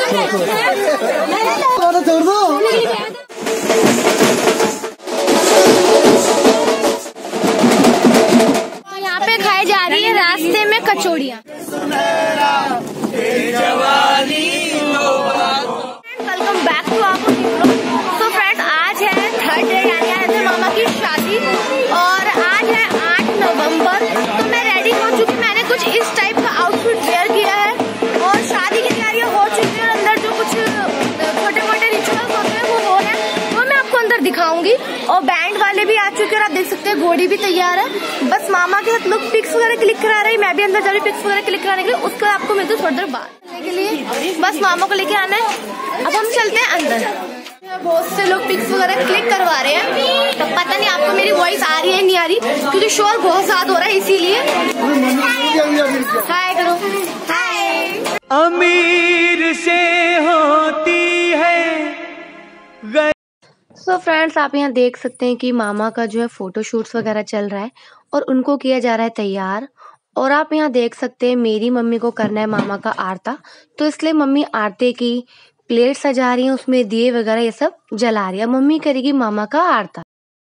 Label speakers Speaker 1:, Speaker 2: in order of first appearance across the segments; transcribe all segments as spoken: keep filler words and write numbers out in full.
Speaker 1: छोड़ दो।
Speaker 2: यहाँ पे खाई जा रही है रास्ते में कचौड़ियाँ। वेलकम बैक टू आपको। तो फ्रेंड्स आज है थर्ड डे यानी आज है मामा की शादी और आज है आठ नवंबर। तो मैं रेडी हो चुकी, मैंने कुछ इस टाइप का आउटफिट वेयर किया है और शादी की तैयारियां हो चुकी है। अंदर जो कुछ छोटे मोटे रिचुअल्स होते हैं वो हो रहे हैं, वो मैं आपको अंदर दिखाऊंगी। और बैंड वाले भी आ चुके हैं और आप देख सकते हैं घोड़ी भी तैयार है। बस मामा के साथ लोग पिक्स वगैरह क्लिक करा रहे हैं, मैं भी अंदर जा रही पिक्स वगैरह क्लिक कराने के लिए। उसके बाद आपको मिलते थोड़ी देर बाद के लिए बस मामा को लेके आना है। अब हम चलते हैं अंदर। बहुत से लोग पिक्स वगैरह क्लिक करवा रहे हैं, तो पता नहीं आपको मेरी वॉइस आ रही है नहीं आ रही, क्योंकि शोर बहुत ज्यादा हो रहा है इसीलिए। हाय करो, हाय।
Speaker 3: अमीर से होती है।
Speaker 2: सो so फ्रेंड्स आप यहाँ देख सकते हैं कि मामा का जो है फोटो शूट्स वगैरह चल रहा है और उनको किया जा रहा है तैयार। और आप यहाँ देख सकते हैं मेरी मम्मी को करना है मामा का आरता, तो इसलिए मम्मी आरते की प्लेट सजा रही है, उसमें दिए वगैरह ये सब जला रही है। मम्मी करेगी मामा का आरता।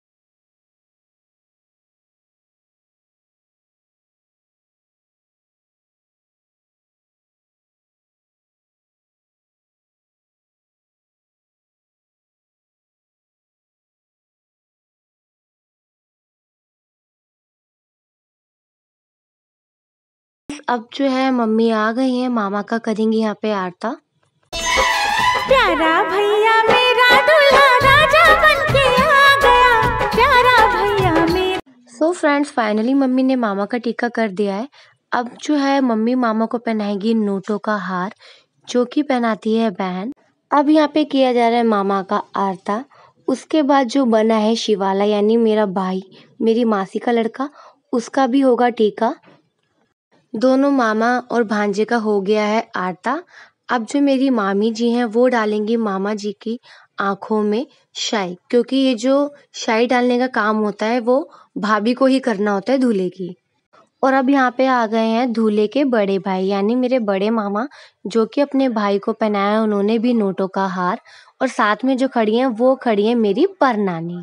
Speaker 2: अब जो है मम्मी आ गई है, मामा का करेंगी यहाँ पे आरता।
Speaker 4: प्यारा भैया मेरा दूल्हा राजा बनके आ गया, प्यारा भैया मेरा।
Speaker 2: सो फ्रेंड्स फाइनली मम्मी ने मामा का टीका कर दिया है। अब जो है मम्मी मामा को पहनाएगी नोटों का हार, जो कि पहनाती है बहन। अब यहाँ पे किया जा रहा है मामा का आरता। उसके बाद जो बना है शिवाला यानी मेरा भाई, मेरी मासी का लड़का, उसका भी होगा टीका। दोनों मामा और भांजे का हो गया है आरता। अब जो मेरी मामी जी हैं वो डालेंगी मामा जी की आंखों में शाई, क्योंकि ये जो शाई डालने का काम होता है वो भाभी को ही करना होता है दूल्हे की। और अब यहाँ पे आ गए हैं दूल्हे के बड़े भाई यानी मेरे बड़े मामा, जो कि अपने भाई को पहनाया उन्होंने भी नोटों का हार। और साथ में जो खड़ी हैं वो खड़ी है मेरी परनानी।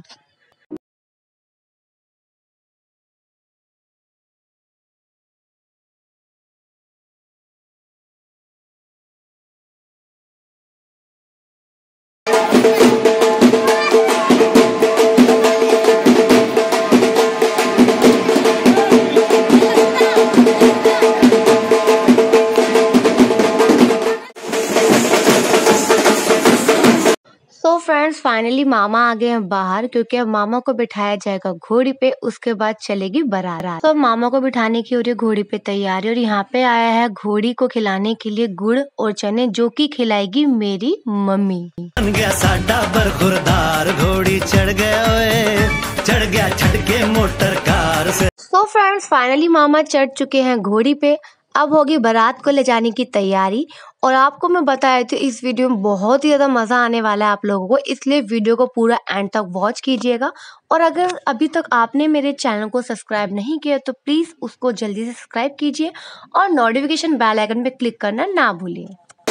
Speaker 2: तो फ्रेंड्स फाइनली मामा आ गए हैं बाहर, क्योंकि अब मामा को बिठाया जाएगा घोड़ी पे, उसके बाद चलेगी बारात। तो अब मामा को बिठाने की हो रही है घोड़ी पे तैयारी। और यहाँ पे आया है घोड़ी को खिलाने के लिए गुड़ और चने, जो कि खिलाएगी मेरी मम्मी।
Speaker 3: बन गया साडा बरखुरदार, घोड़ी चढ़ गया ओए, चढ़ गया छटके मोटर कार से।
Speaker 2: सो फ्रेंड्स फाइनली मामा चढ़ चुके हैं घोड़ी पे। अब होगी बारात को ले जाने की तैयारी। और आपको मैं बताया थी इस वीडियो में बहुत ही ज़्यादा मज़ा आने वाला है आप लोगों को, इसलिए वीडियो को पूरा एंड तक वॉच कीजिएगा। और अगर अभी तक आपने मेरे चैनल को सब्सक्राइब नहीं किया तो प्लीज़ उसको जल्दी से सब्सक्राइब कीजिए और नोटिफिकेशन बेल आइकन पे क्लिक करना ना भूलिए।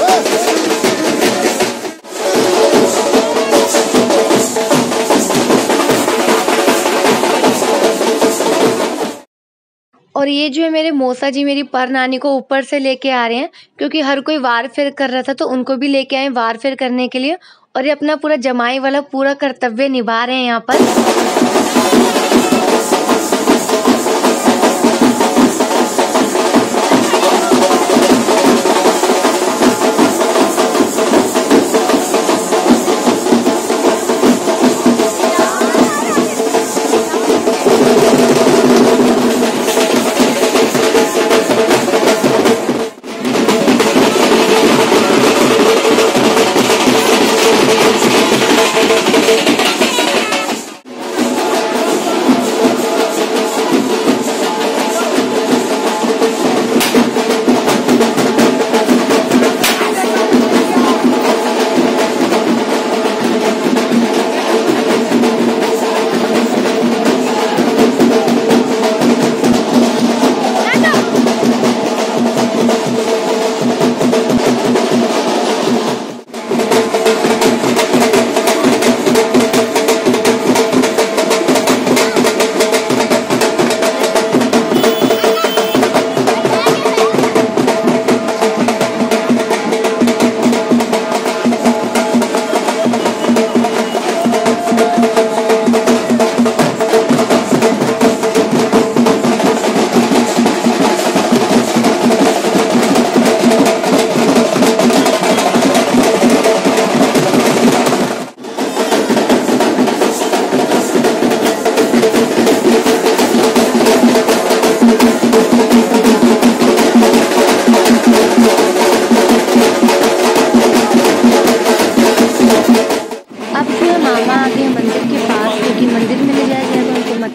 Speaker 2: और ये जो है मेरे मौसा जी मेरी पर नानी को ऊपर से लेके आ रहे हैं, क्योंकि हर कोई वार फेर कर रहा था तो उनको भी लेके आए वार फेर करने के लिए। और ये अपना पूरा जमाई वाला पूरा कर्तव्य निभा रहे हैं यहाँ पर।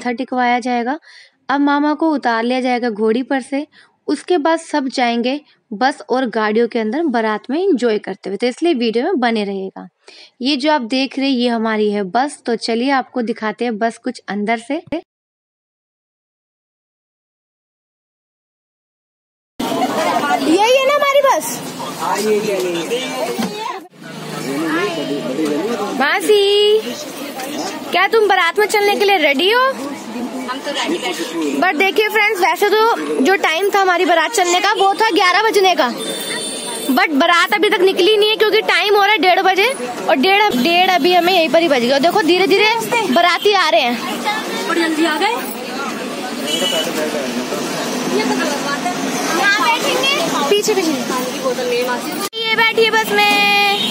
Speaker 2: माथा टिकवाया जाएगा। अब मामा को उतार लिया जाएगा घोड़ी पर से। उसके बाद सब जाएंगे बस और गाड़ियों के अंदर बारात में एंजॉय करते हुए, तो इसलिए वीडियो में बने रहिएगा। ये जो आप देख रहे हैं ये हमारी है बस। तो चलिए आपको दिखाते हैं बस कुछ अंदर से।
Speaker 4: यही है ना हमारी बस। मासी, क्या तुम बारात में चलने के लिए रेडी हो? हम तो रेडी हैं। बट देखिए फ्रेंड्स, वैसे तो जो टाइम था हमारी बारात चलने का वो था ग्यारह बजने का, बट बारात अभी तक निकली नहीं है क्योंकि टाइम हो रहा है डेढ़ बजे और डेढ़ डेढ़ अभी हमें यहीं पर ही बज गया। देखो धीरे धीरे बाराती आ रहे हैं और जल्दी आ गए। पीछे पीछे ये बैठिए बस में।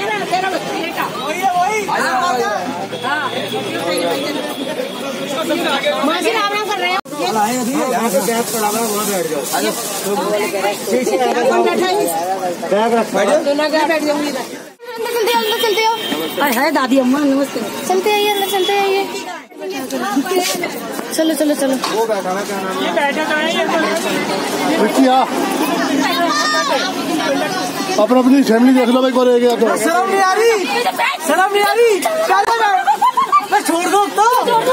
Speaker 4: मासी राम राम कर रहे हैं। अंदर चलते हो। है दादी अम्मा नमस्ते। चलते आइए अंदर, चलते आइए। चलो चलो चलो।
Speaker 1: अपना अपनी फैमिली देख लो भाई। को गया तो शर्म नहीं आ रही, शर्म नहीं आ रही। मैं छोड़ दो तो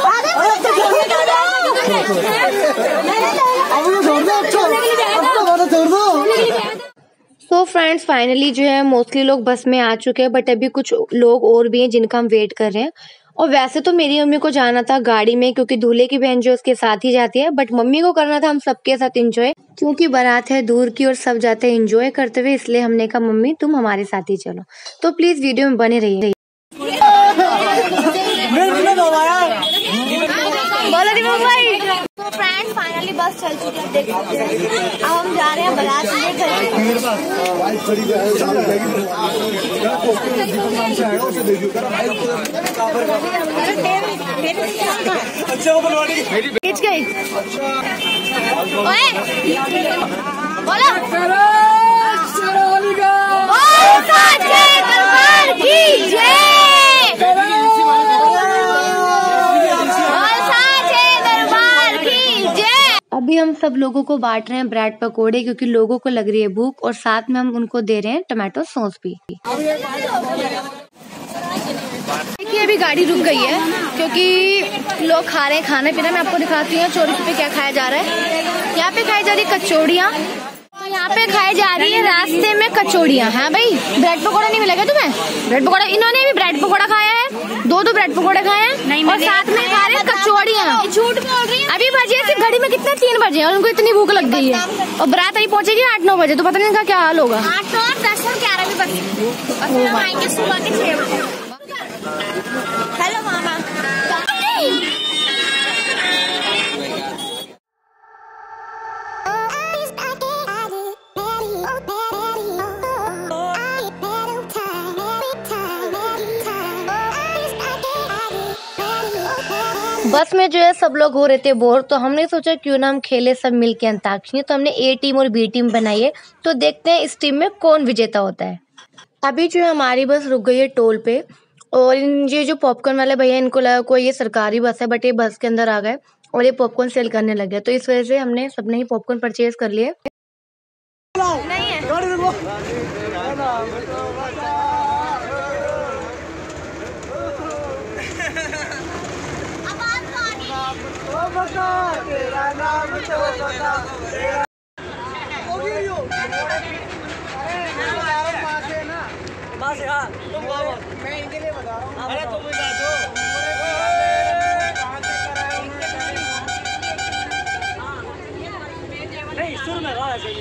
Speaker 2: सो फ्रेंड्स फाइनली जो है मोस्टली लोग बस में आ चुके हैं, बट अभी कुछ लोग और भी हैं जिनका हम वेट कर रहे हैं। और वैसे तो मेरी मम्मी को जाना था गाड़ी में क्योंकि दूल्हे की बहन जो उसके साथ ही जाती है, बट मम्मी को करना था हम सबके साथ एंजॉय, क्योंकि बारात है दूर की और सब जाते हैं एंजॉय करते हुए, इसलिए हमने कहा मम्मी तुम हमारे साथ ही चलो। तो प्लीज वीडियो में बने रहिए। तो फ्रेंड्स फाइनली बस चल चुकी है, देख सकते हैं। अब हम जा रहे हैं बारात खींच गई। अभी हम सब लोगों को बांट रहे हैं ब्रेड पकोड़े क्योंकि लोगों को लग रही है भूख, और साथ में हम उनको दे रहे हैं टमाटो सॉस भी। देखिए अभी गाड़ी रुक गई है क्योंकि लोग खा रहे हैं खाना पीना। मैं आपको दिखाती हूँ चोरी पे क्या खाया जा रहा है। यहाँ पे खाई जा रही है कचौड़ियाँ, यहाँ पे खाई जा रही है रास्ते में कचौड़ियाँ। हाँ भाई, ब्रेड पकोड़ा नहीं मिलेगा तुम्हें? ब्रेड पकोड़ा इन्होंने भी ब्रेड पकोड़ा खाया है, दो दो ब्रेड पकोड़े खाए हैं और साथ में खा रहे हैं कचौड़ियाँ। झूठ बोल रही है। अभी बजे सिर्फ घड़ी में कितने तीन बजे और उनको इतनी भूख लग गई है और बारात अभी पहुंचेगी आठ नौ बजे, तो पता नहीं इनका क्या हाल होगा। आठ नौ दस और ग्यारह भी बजे आएंगे सुबह के छह बजे। हेलो मामा। बस में जो है सब लोग हो रहे थे बोर, तो हमने सोचा क्यों ना हम खेले सब मिलके अंताक्षरी। तो हमने ए टीम और बी टीम बनाई है, तो देखते हैं इस टीम में कौन विजेता होता है। अभी जो है हमारी बस रुक गई है टोल पे, और इन ये जो पॉपकॉर्न वाले भैया इनको लगा कोई ये सरकारी बस है, बट ये बस के अंदर आ गए और ये पॉपकॉर्न सेल करने लगे, तो इस वजह से हमने सबने ही पॉपकॉर्न परचेज कर लिए। नहीं है
Speaker 1: मैं इनके लिए बता रहा हूँ। अरे तुम बता दो। नहीं सुर में रहा है।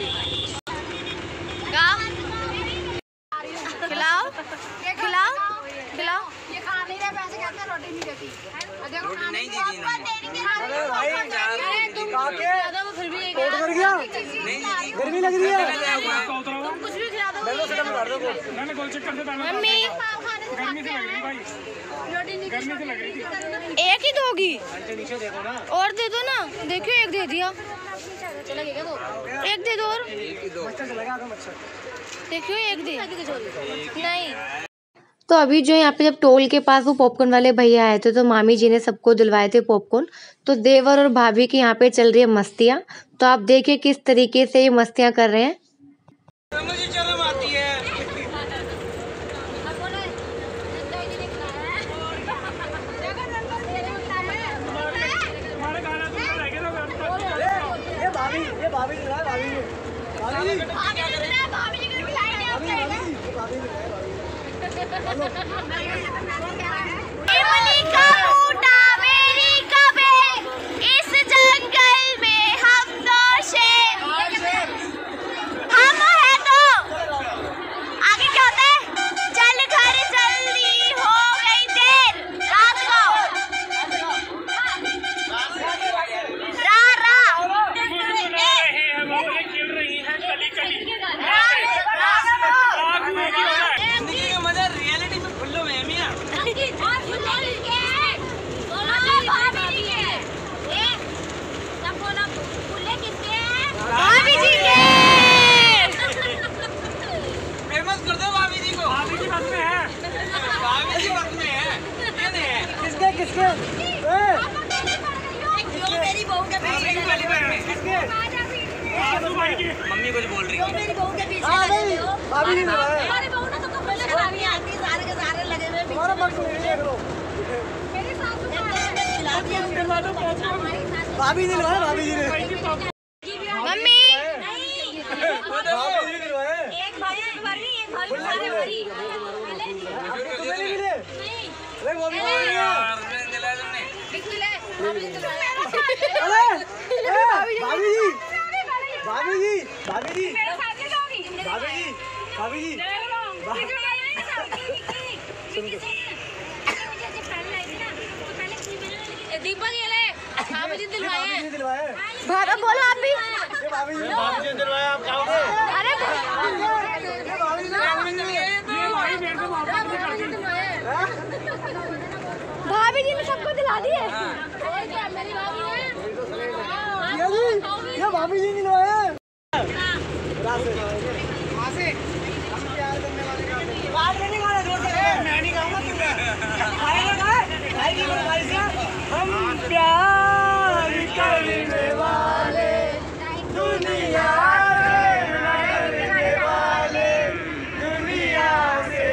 Speaker 4: खिलाओ खिलाओ खिलाओ। ये खा नहीं रहे पैसे कहते हैं रोटी नहीं देती। देखो नहीं देती ना। अरे भाई तुम वो फिर भी एक कर गया।
Speaker 1: गर्मी लग रही है।
Speaker 4: तुम कुछ भी खिला दो। मम्मी गर्मी से लग रही भाई। रोटी नहीं गर्मी से लग रही थी। एक ही दोगी? नीचे देखो ना। और दे दो ना। देखियो एक दे दिया। चला गया दो। एक दे दो और। देखियो एक दे। नहीं।
Speaker 2: तो अभी जो है यहाँ पे जब टोल के पास वो पॉपकॉर्न वाले भैया आए थे तो मामी जी ने सबको दिलवाए थे पॉपकॉर्न। तो देवर और भाभी की यहाँ पे चल रही है मस्तियाँ। तो आप देखिए किस तरीके से ये मस्तियाँ कर रहे हैं।
Speaker 5: मुझे शर्म आती है।
Speaker 1: ये भाभी ये भाभी जो है भाभी भाभी
Speaker 4: इमली का बूटा मेरी कबे इस जंगल में हम दो शेर हम है तो आगे क्या होता है? चल घर जल्दी हो गई देर रात को रा रा
Speaker 5: खेल रही है कली कली। फेमस कर दो भाभी जी को। भाभी जी बस में है। भाभी जी बस में है। ये नहीं है।
Speaker 1: किसके किसके
Speaker 4: मेरी बहू के पीछे
Speaker 1: किसके
Speaker 5: मम्मी कुछ बोल रही है।
Speaker 4: मेरी बहू के पीछे
Speaker 1: हाँ भाई भाभी नहीं दिलवाए
Speaker 4: हमारी बहू ना तो कपड़े लगानी आती है सारे के सारे लगे हुए
Speaker 1: तुम्हारा पक्ष नहीं देख लो
Speaker 4: मेरी सासू को खिला दिया
Speaker 1: भाभी नहीं दिलवाए भाभी जी ने
Speaker 4: मम्मी
Speaker 1: भाभी जी ने दिलवाए
Speaker 4: एक भाई एक भरी एक भाई सारे भरी
Speaker 1: तुम्हें नहीं मिले अरे वो भी भाभी भाभी जी भाभी जी भाभी जी भाभी जी भाभी जी
Speaker 4: दीपक ये ले भाभी जी दिलवाए
Speaker 1: भाभी जी दिलवाए
Speaker 4: भाभी बोलो आप भी
Speaker 1: भाभी जी भाभी जी दिलवाए आप खाओगे
Speaker 4: अरे
Speaker 1: भाभी जी
Speaker 4: भाभी जी ने सबको दिला दिए मेरी भाभी
Speaker 1: ये भाभी जी दिलवाए मैं नहीं खाऊंगा हम प्यार करने वाले दुनिया करने वाले दुनिया से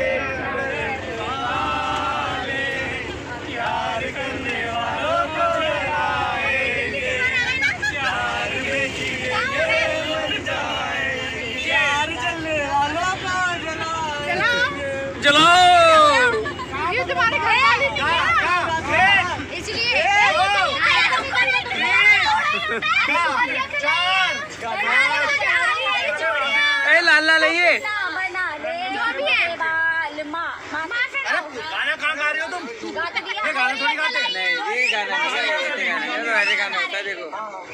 Speaker 1: वाले प्यार करने वालों को जलाएंगे प्यार में जिएंगे मर जाएंगे प्यार चलने वालों को जलाएंगे
Speaker 5: चलो
Speaker 4: ये तुम्हारे घर वाली थी इसलिए
Speaker 5: ए लाला लइए
Speaker 1: गाना कहाँ गा रहे हो तुम ये गाना थोड़ी गाते
Speaker 5: नहीं ये गाना नहीं ये गाना ये गाना होता है देखो।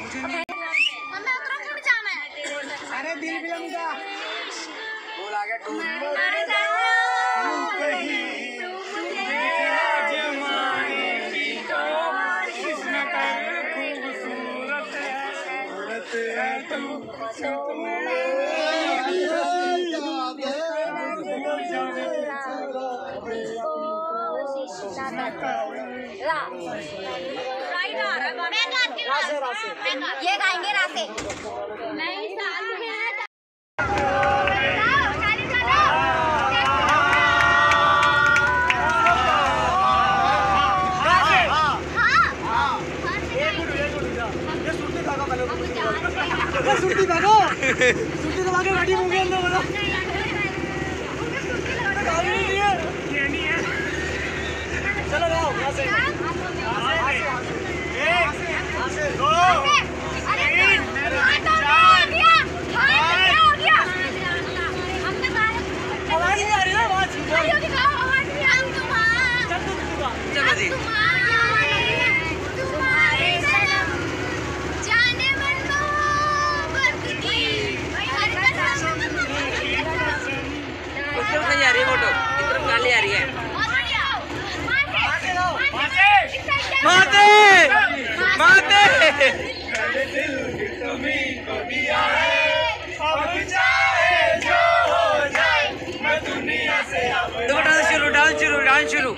Speaker 1: अरे दिल बिलम का
Speaker 5: बोल आ गया टू
Speaker 4: ये गाएंगे रासे
Speaker 1: सुट्टी भागो सुट्टी दबा के गाड़ी मुंह के अंदर बोलो गाड़ी नहीं है ये नहीं है चलो जाओ यहाँ से एक दो तीन चार आवाज नहीं आ रही ना आवाज
Speaker 5: चलो जी नहीं आ रही फोटो इधर काली आ रही है। माते माते तो डांस शुरू डांस शुरू।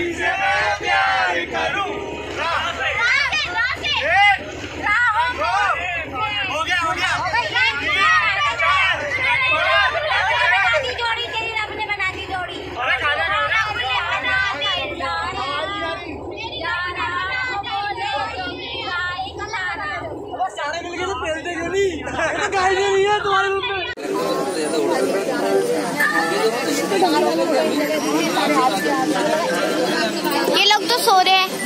Speaker 4: ये लोग तो सो रहे हैं।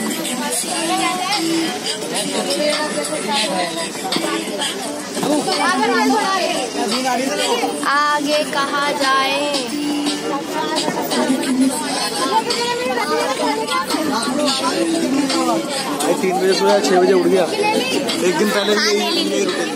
Speaker 4: आगे कहाँ जाए?
Speaker 1: तीन बजे सोया, छह बजे उठ गया। एक दिन पहले भी यही रुके।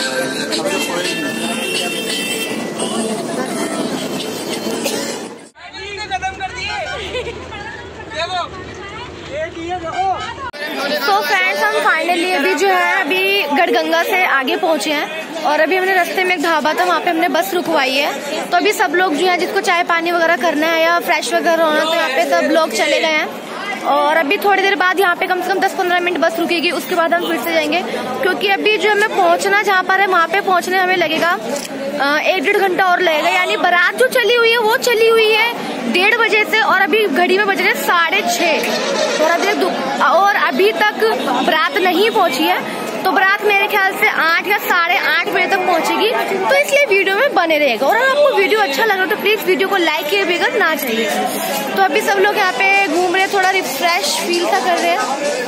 Speaker 4: तो फ्रेंड्स हम फाइनली अभी जो है अभी गढ़गंगा से आगे पहुंचे हैं और अभी हमने रास्ते में एक ढाबा था, वहाँ पे हमने बस रुकवाई है। तो अभी सब लोग जो है जिसको चाय पानी वगैरह करना है या फ्रेश वगैरह होना, तो यहाँ पे सब लोग चले गए हैं। और अभी थोड़ी देर बाद यहाँ पे कम से कम दस पंद्रह मिनट बस रुकेगी, उसके बाद हम फिर से जाएंगे, क्योंकि अभी जो हमें पहुँचना जहाँ पर है वहाँ पे पहुँचने हमें लगेगा एक डेढ़ घंटा और लगेगा। यानी बारात जो चली हुई है वो चली हुई है डेढ़ बजे से और अभी घड़ी में बज रहे साढ़े छः और अभी और अभी तक बारात नहीं पहुंची है। तो बारात मेरे ख्याल से आठ या साढ़े आठ बजे तक पहुंचेगी, तो इसलिए वीडियो में बने रहेगा। और अगर आपको वीडियो अच्छा लग रहा है तो प्लीज वीडियो को लाइक कीजिएगा ना चाहिए। तो अभी सब लोग यहाँ पे घूम रहे हैं, थोड़ा रिफ्रेश फील सा कर रहे हैं।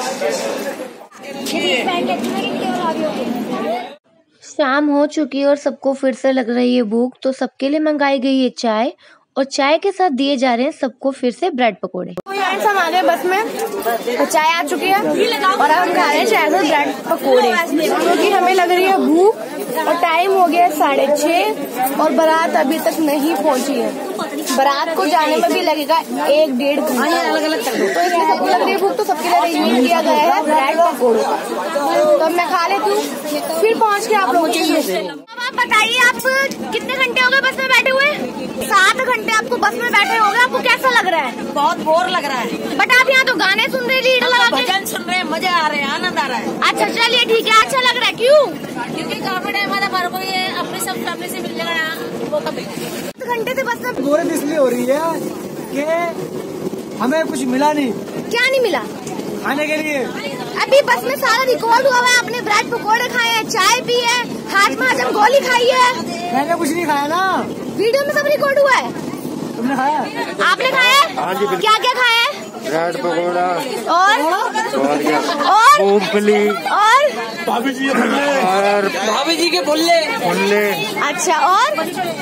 Speaker 2: शाम हो चुकी है और सबको फिर से लग रही है भूख, तो सबके लिए मंगाई गई है चाय और चाय के साथ दिए जा रहे हैं सबको फिर से ब्रेड पकोड़े।
Speaker 4: फ्रेंड्स हम आ गए बस में, तो चाय आ चुकी है और अब हम खा रहे हैं चाय से ब्रेड पकोड़े, क्योंकि हमें लग रही है भूख और टाइम हो गया साढ़े छः और बारात अभी तक नहीं पहुंची है। बारात को जाने में भी लगेगा एक डेढ़ घंटा, अलग अलग तो इसलिए सबको लग रही है भूख, तो सबके लिए अरेंजमेंट किया गया है ब्रेड पकोड़े। तो मैं खा लेती हूँ, फिर पहुँच के आप लोग। अब आप बताइए, आप कितने घंटे हो गए बस में बैठे हुए? सात घंटे आपको बस में बैठे हो गए, आपको कैसा लग रहा है?
Speaker 6: बहुत बोर लग रहा है।
Speaker 4: बट आप यहाँ तो गाने सुन रहे, लीड लगा के
Speaker 6: भजन सुन रहे हैं, मजे आ रहे हैं, आनंद आ रहा है।
Speaker 4: अच्छा चलिए ठीक है, अच्छा लग रहा है। क्यों?
Speaker 6: क्योंकि काफी टाइम बाद हमारे को ये अपनी सब फैमिली से मिलने का मौका मिला।
Speaker 4: सात घंटे से बस में
Speaker 1: बोरियत इसलिए हो रही है कि हमें कुछ मिला नहीं।
Speaker 4: क्या नहीं मिला
Speaker 1: खाने के लिए?
Speaker 4: अभी बस में सारा रिकॉर्ड हुआ है, आपने ब्रेड पकोड़े खाए हैं, चाय पी है, हाथ में हजम गोली खाई है।
Speaker 1: मैंने कुछ नहीं खाया ना,
Speaker 4: वीडियो में सब रिकॉर्ड हुआ है।
Speaker 1: तुमने खाया?
Speaker 4: आपने खाया?
Speaker 7: हाँ जी,
Speaker 4: क्या क्या खाया है?
Speaker 7: ब्रेड पकौड़ा
Speaker 4: और
Speaker 7: और क्या
Speaker 4: और
Speaker 7: मूंगफली
Speaker 4: और
Speaker 1: भाभी जी फुल्ले
Speaker 7: और
Speaker 5: भाभी जी के फुल्ले
Speaker 7: फुल्ले
Speaker 4: अच्छा और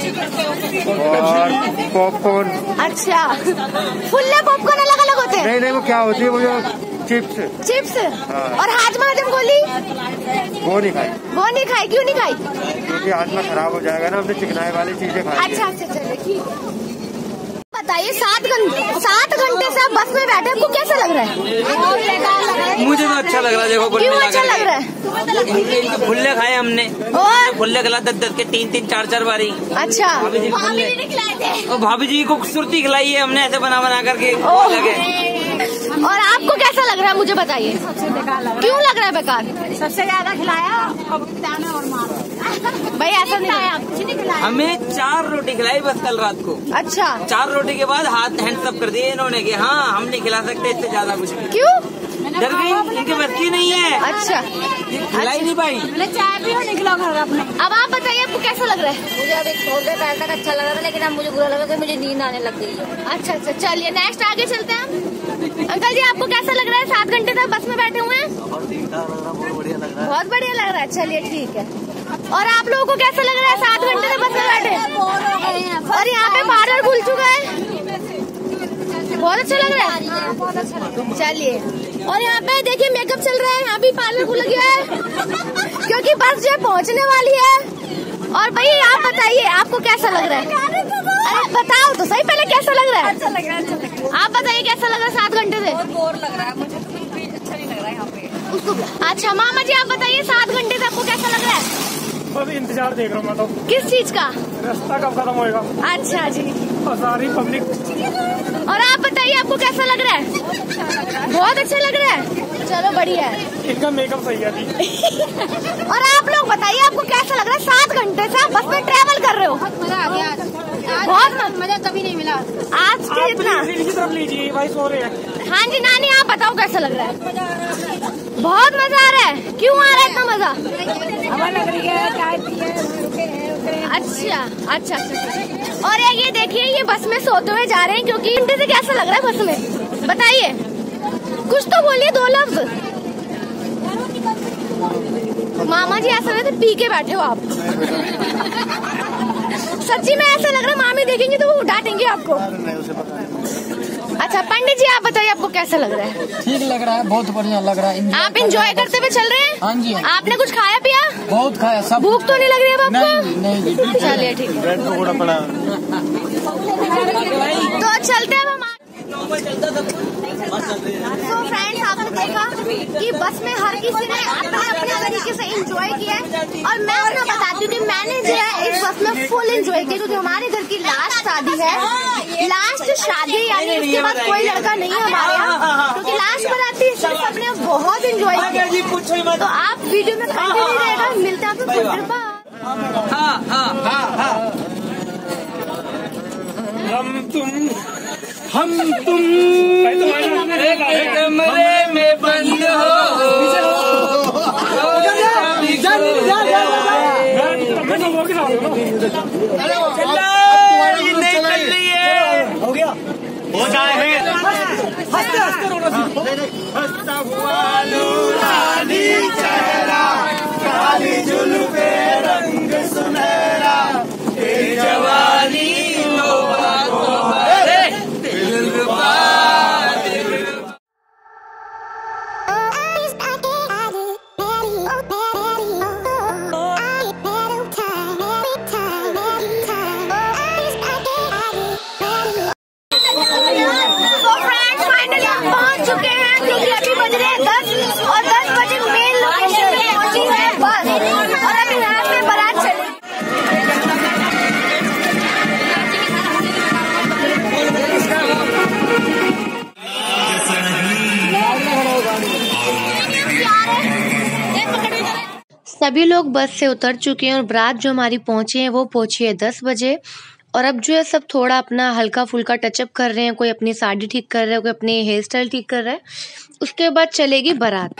Speaker 7: और पॉपकॉर्न।
Speaker 4: अच्छा फुल्ले पॉपकॉर्न अलग अलग होते हैं?
Speaker 7: नहीं नहीं, वो क्या होती है, वो जो चिप्स
Speaker 4: चिप्स।
Speaker 7: हाँ।
Speaker 4: और हाजमा हजम गोली
Speaker 7: वो नहीं खाई,
Speaker 4: वो नहीं खाई? क्यों नहीं खाई?
Speaker 7: क्योंकि हाजमा खराब हो जाएगा ना, हमने चिकनाई वाली चीजें खाई।
Speaker 4: अच्छा अच्छा चलिए ठीक है। बताइए, सात घंटे सात घंटे से आप बस में बैठे, आपको कैसा लग रहा है?
Speaker 5: मुझे तो अच्छा लग रहा है। देखो
Speaker 4: क्यों अच्छा लग रहा है?
Speaker 5: इनके फुल्ले खाए हमने,
Speaker 4: और
Speaker 5: फुल्ले खिला दस दस के तीन तीन चार चार बारी।
Speaker 4: अच्छा
Speaker 5: भाभी जी के फुल्ले और भाभी जी को सुरती खिलाई है हमने, ऐसे बना बना करके लगे।
Speaker 4: और आपको कैसा लग रहा है मुझे बताइए? क्यों लग रहा है बेकार?
Speaker 6: सबसे ज्यादा खिलाया और मार
Speaker 4: भाई ऐसा नहीं है।
Speaker 5: हमें चार रोटी खिलाई बस कल रात को।
Speaker 4: अच्छा
Speaker 5: चार रोटी के बाद हाथ हैंड्स अप कर दिए इन्होंने कि हाँ हम नहीं खिला सकते इससे ज्यादा कुछ भी।
Speaker 4: क्यों?
Speaker 5: डर गई, इनके बस की नहीं है,
Speaker 4: अच्छा
Speaker 5: खिलाई नहीं पाई।
Speaker 6: चाय भी नहीं खिलाओ घर अपने।
Speaker 4: अब आप बताइए, आपको कैसा लग रहा है?
Speaker 6: मुझे अभी थोड़ी देर पहले तक अच्छा लग रहा था, लेकिन अब मुझे बुरा लगा कि मुझे नींद आने लग गई है।
Speaker 4: अच्छा अच्छा चलिए नेक्स्ट आगे चलते हैं। अंकल जी आपको कैसा लग रहा है? सात घंटे तक बस में बैठे हुए हैं।
Speaker 1: बहुत बढ़िया लग रहा है।
Speaker 4: बहुत बढ़िया लग रहा है, चलिए ठीक है। और आप लोगों को कैसा लग रहा है सात घंटे तक बस में बैठे? और यहाँ पे पार्लर खुल चुका है, बहुत अच्छा लग रहा है। चलिए, और यहाँ पे देखिए मेकअप चल रहा है, यहाँ भी पार्लर खुल गया है क्योंकि बस जो पहुँचने वाली है। और भाई आप बताइए, आपको कैसा लग रहा है? अरे बताओ तो सही पहले, कैसा लग रहा है?
Speaker 6: अच्छा लग रहा है, अच्छा लग रहा है।
Speaker 4: आप बताइए कैसा लग रहा है सात घंटे से?
Speaker 6: बहुत बोर लग रहा है मुझे, तो कुछ भी अच्छा नहीं लग रहा है यहाँ पे।
Speaker 4: उसको अच्छा मामा जी आप बताइए, सात घंटे से आपको कैसा लग रहा है?
Speaker 1: बस इंतजार देख रहा हूँ मैं तो,
Speaker 4: किस चीज का?
Speaker 1: रास्ता कब खत्म होएगा।
Speaker 4: अच्छा जी,
Speaker 1: और सारी पब्लिक
Speaker 4: और आप बताइए आपको कैसा लग रहा है? बहुत अच्छा लग रहा है, चलो बढ़िया है।
Speaker 5: इनका मेकअप सही है।
Speaker 4: और आप लोग बताइए आपको कैसा लग रहा है? सात घंटे से आप बस में ट्रेवल कर रहे हो।
Speaker 6: मजा आ गया आज,
Speaker 4: बहुत
Speaker 6: मजा कभी नहीं मिला
Speaker 4: आज के इतना।
Speaker 5: इनकी तरफ लीजिए, भाई सो रहे हैं।
Speaker 4: हाँ जी नानी आप बताओ कैसा लग रहा है? बहुत मजा आ रहा है। क्यों आ रहा है इतना मजा?
Speaker 6: हवा लग रही है, चाय पिए, रुके हैं, उतरे हैं।
Speaker 4: अच्छा अच्छा अच्छा। और ये ये देखिए ये बस में सोते हुए जा रहे हैं, क्योंकि घंटे से कैसा लग रहा है बस में बताइए? कुछ तो बोलिए, दो लफ्ज। मामा जी ऐसा लग रहा है पी के बैठे हो आप। सच्ची में ऐसा लग रहा है, मामी देखेंगे तो वो डांटेंगे आपको। अच्छा पंडित जी आप बताइए आपको कैसा लग रहा है?
Speaker 1: ठीक लग रहा है, बहुत बढ़िया लग रहा है।
Speaker 4: आप इंजॉय करते हुए चल रहे हैं?
Speaker 1: हाँ जी।
Speaker 4: आपने कुछ खाया पिया?
Speaker 1: बहुत खाया सब।
Speaker 4: भूख तो नहीं लग रही है आपको?
Speaker 1: नहीं जी।
Speaker 4: चलिए ठीक है,
Speaker 7: ब्रेड पकौड़ा पड़ा।
Speaker 4: तो चलते हैं हम। तो फ्रेंड्स आपने देखा कि बस में हर किसी ने अपने अपने तरीके से एंजॉय किया है। और मैं आपको बताती हूँ कि मैंने जो है इस बस में फुल एंजॉय किया, क्योंकि हमारे घर की लास्ट शादी है। लास्ट शादी यानी इसके बाद कोई लड़का नहीं है हमारे यहाँ, क्योंकि लास्ट बराती सिर्फ सबने बहुत एंजॉय किया। तो आप वीडियो में कंटिन्यू रहेगा, मिलते हैं आपको थोड़ी देर बाद।
Speaker 5: हम तुम हम तुम कमरे में बंद हो,
Speaker 7: हो गया हो जाए
Speaker 5: हंसते हंसते रोना।
Speaker 7: हंसता हुआ नूरानी चेहरा, काली जुल्फे रंग सुनहरा, तेरी जवानी
Speaker 2: सभी लोग बस से उतर चुके हैं और बारात जो हमारी पहुंची है वो पहुंची है दस बजे। और अब जो है सब थोड़ा अपना हल्का फुल्का टचअप कर रहे हैं, कोई अपनी साड़ी ठीक कर रहा है, कोई अपनी हेयर स्टाइल ठीक कर रहा है। उसके बाद चलेगी बारात।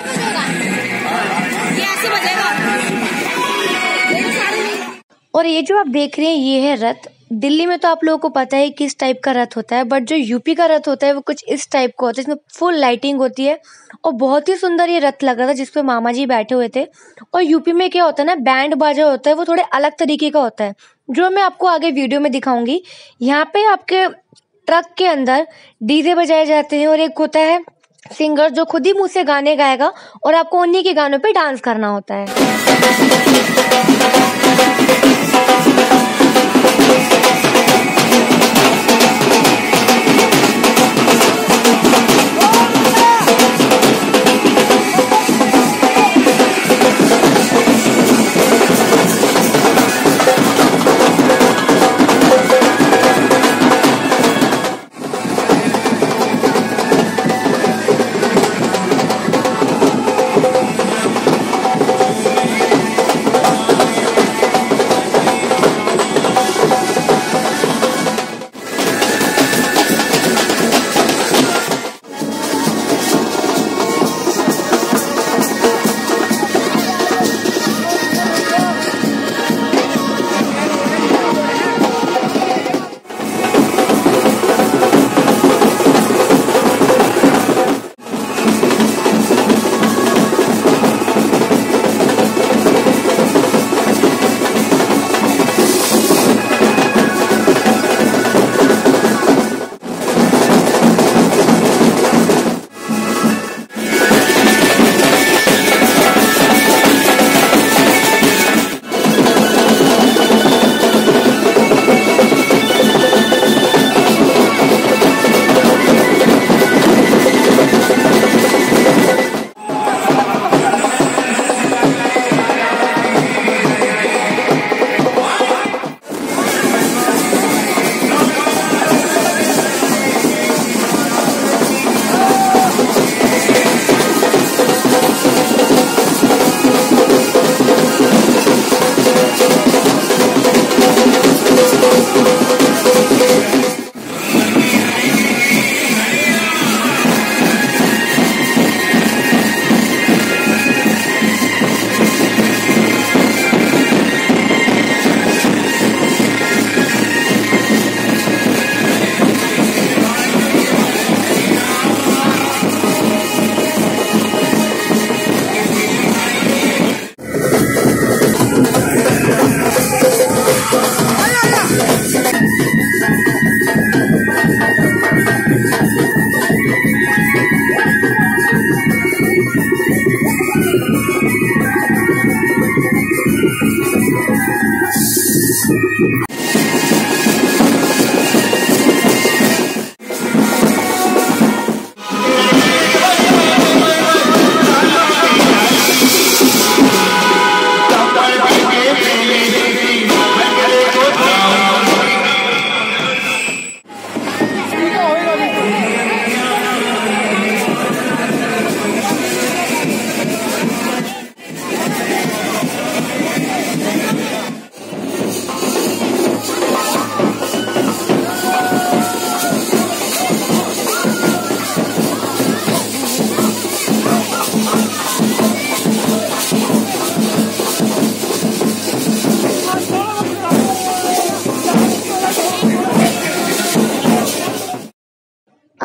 Speaker 2: और ये जो आप देख रहे हैं ये है रथ। दिल्ली में तो आप लोगों को पता है किस टाइप का रथ होता है, बट जो यूपी का रथ होता है वो कुछ इस टाइप का होता है, इसमें फुल लाइटिंग होती है और बहुत ही सुंदर ये रथ लग रहा था जिसपे मामा जी बैठे हुए थे। और यूपी में क्या होता है ना, बैंड बाजा होता है, वो थोड़े अलग तरीके का होता है जो मैं आपको आगे वीडियो में दिखाऊंगी। यहाँ पे आपके ट्रक के अंदर डीजे बजाए जाते हैं और एक होता है सिंगर जो खुद ही मुंह से गाने गाएगा और आपको उन्हीं के गानों पे डांस करना होता है।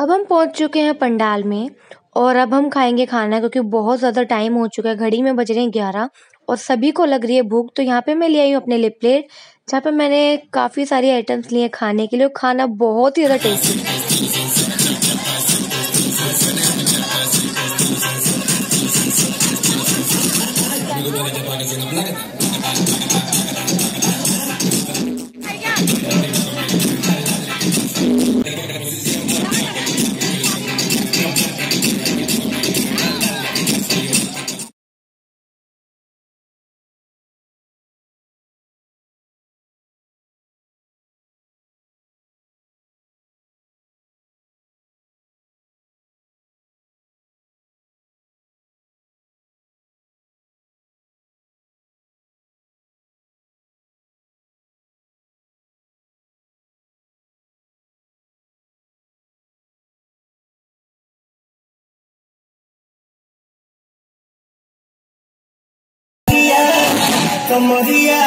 Speaker 2: अब हम पहुंच चुके हैं पंडाल में और अब हम खाएंगे खाना, क्योंकि बहुत ज़्यादा टाइम हो चुका है। घड़ी में बज रहे हैं ग्यारह और सभी को लग रही है भूख। तो यहाँ पे मैं ले आई हूँ अपने लिए प्लेट, जहाँ पे मैंने काफ़ी सारी आइटम्स लिए खाने के लिए। खाना बहुत ही ज़्यादा टेस्टी है।
Speaker 3: कमरिया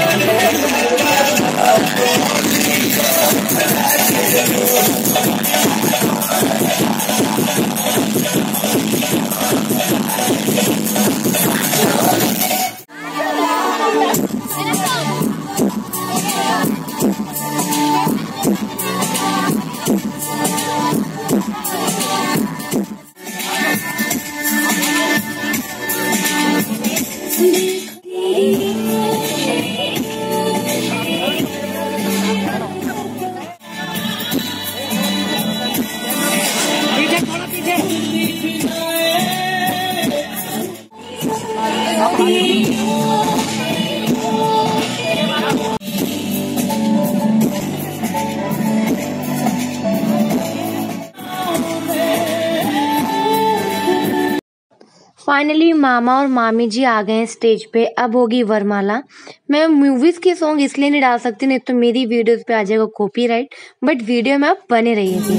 Speaker 2: फाइनली मामा और मामी जी आ गए हैं स्टेज पे। अब होगी वरमाला। मैं मूवीज के सॉन्ग इसलिए नहीं डाल सकती, नहीं तो मेरी वीडियोस पे आ जाएगा कॉपीराइट, बट वीडियो में आप बने रहिए।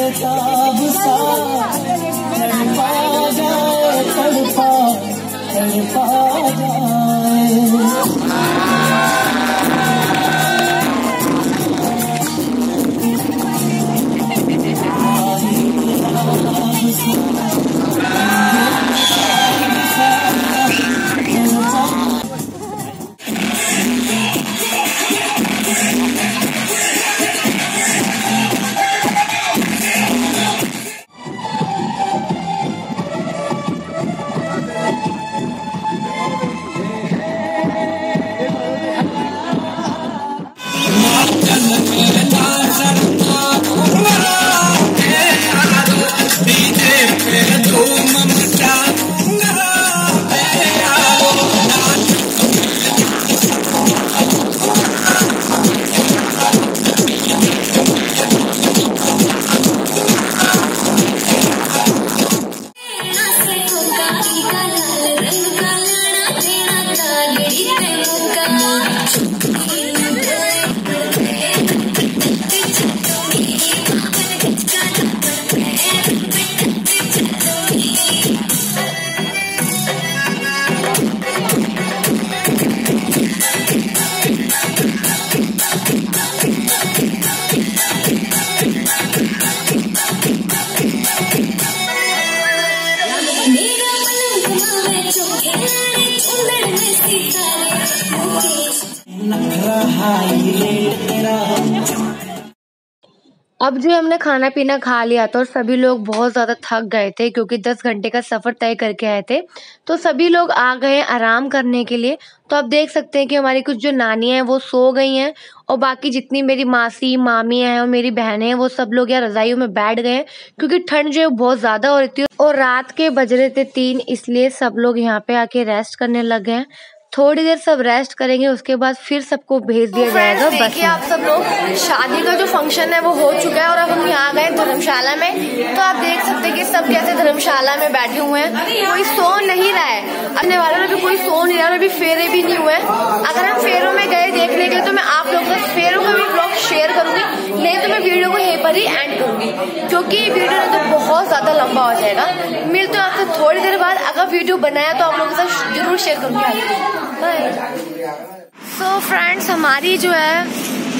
Speaker 2: अब जो हमने खाना पीना खा लिया था और सभी लोग बहुत ज़्यादा थक गए थे, क्योंकि दस घंटे का सफ़र तय करके आए थे। तो सभी लोग आ गए आराम करने के लिए। तो आप देख सकते हैं कि हमारी कुछ जो नानियाँ हैं वो सो गई हैं, और बाकी जितनी मेरी मासी मामी हैं और मेरी बहनें हैं वो सब लोग यार रज़ाइयों में बैठ गए हैं, क्योंकि ठंड जो है बहुत ज़्यादा हो रही थी और रात के बज रहे थे तीन, इसलिए सब लोग यहाँ पे आके रेस्ट करने लग गए हैं। थोड़ी देर सब रेस्ट करेंगे, उसके बाद फिर सबको भेज दिया जाएगा।
Speaker 4: देखिए आप सब लोग, शादी का जो फंक्शन है वो हो चुका है और अब हम यहाँ गए धर्मशाला में। तो आप देख सकते हैं कि सब कैसे धर्मशाला में बैठे हुए हैं, कोई सो नहीं रहा है। आने वालों में भी कोई सो नहीं रहा है, अभी फेरे भी नहीं हुए। अगर हम फेरों में गए देखने के लिए तो मैं आप लोगों के फेरों का भी ब्लॉग शेयर करूंगी, नहीं तो मैं वीडियो को यहीं पर ही एंड करूंगी, क्योंकि वीडियो तो बहुत ज्यादा लंबा हो जाएगा। मिलते हैं आपसे थोड़ी देर बाद। अगर वीडियो बनाया तो आप लोगों के साथ जरूर शेयर करूंगी। सो फ्रेंड्स, हमारी जो है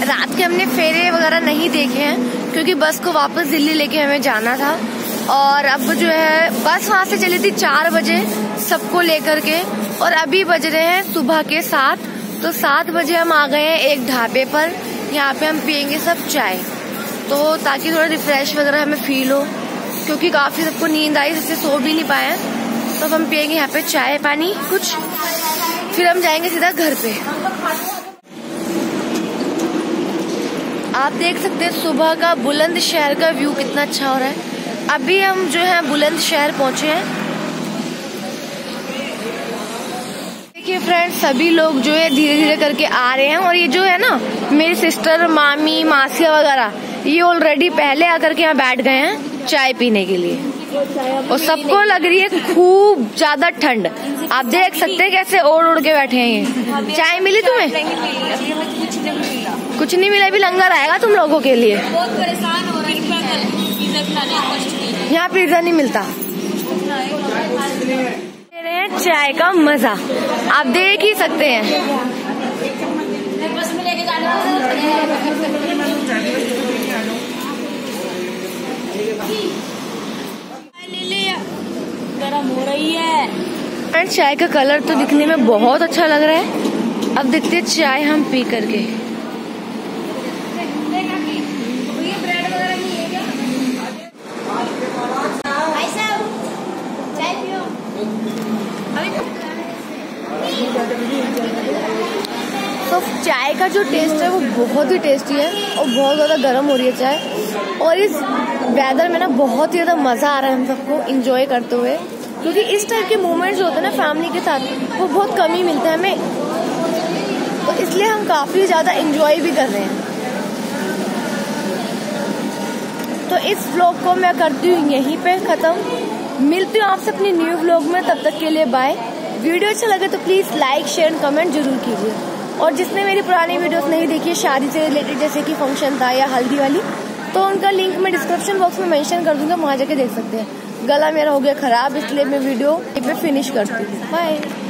Speaker 4: रात के हमने फेरे वगैरह नहीं देखे हैं क्योंकि बस को वापस दिल्ली लेके हमें जाना था। और अब जो है बस वहाँ से चली थी चार बजे सबको लेकर के, और अभी बज रहे हैं सुबह के सात। तो सात बजे हम आ गए हैं एक ढाबे पर। यहाँ पे हम पियेंगे सब चाय, तो ताकि थोड़ा रिफ्रेश वगैरह हमें फील हो, क्योंकि काफी सबको नींद आई, इससे सो भी नहीं पाए। तो अब हम पियेंगे यहाँ पे चाय पानी कुछ, फिर हम जाएंगे सीधा घर पे। आप देख सकते हैं सुबह का बुलंदशहर का व्यू कितना अच्छा हो रहा है। अभी हम जो है बुलंदशहर पहुंचे हैं। देखिए फ्रेंड्स, सभी लोग जो है धीरे धीरे करके आ रहे हैं, और ये जो है ना मेरी सिस्टर, मामी, मासिया वगैरह, ये ऑलरेडी पहले आकर के यहाँ बैठ गए हैं चाय पीने के लिए, और सबको लग रही है खूब ज्यादा ठंड। आप देख सकते हैं कैसे ओढ़ ओढ़ के बैठे हैं ये। चाय मिली तुम्हें? कुछ नहीं मिला, अभी लंगर आएगा तुम लोगों के लिए।
Speaker 6: बहुत परेशान हो रही है,
Speaker 4: यहाँ पिज्जा नहीं मिलता। ले रहे हैं चाय का मजा, आप देख ही सकते हैं।
Speaker 6: बस में लेके जाना गरम हो रही है।
Speaker 4: एंड चाय का कलर तो दिखने में बहुत अच्छा लग रहा है। अब देखते हैं चाय हम पी करके। तो चाय का जो टेस्ट है वो बहुत ही टेस्टी है, और बहुत ज़्यादा गर्म हो रही है चाय। और इस वेदर में ना बहुत ही ज़्यादा मज़ा आ रहा है हम सबको इंजॉय करते हुए, क्योंकि इस टाइप के मोमेंट्स जो होते हैं ना फैमिली के साथ, वो बहुत कम ही मिलते हैं हमें। तो इसलिए हम काफ़ी ज़्यादा इंजॉय भी कर रहे हैं। तो इस व्लॉग को मैं करती हूँ यहीं पे ख़त्म। मिलती हूँ आपसे अपने न्यू व्लॉग में, तब तक के लिए बाय। वीडियो अच्छा लगे तो प्लीज़ लाइक शेयर कमेंट जरूर कीजिए, और जिसने मेरी पुरानी वीडियोस नहीं देखी है शादी से रिलेटेड, जैसे कि फंक्शन था या हल्दी वाली, तो उनका लिंक मैं डिस्क्रिप्शन बॉक्स में मेंशन कर दूंगा, वहाँ जाके देख सकते हैं। गला मेरा हो गया खराब, इसलिए मैं वीडियो पे फिनिश करती हूँ। बाय।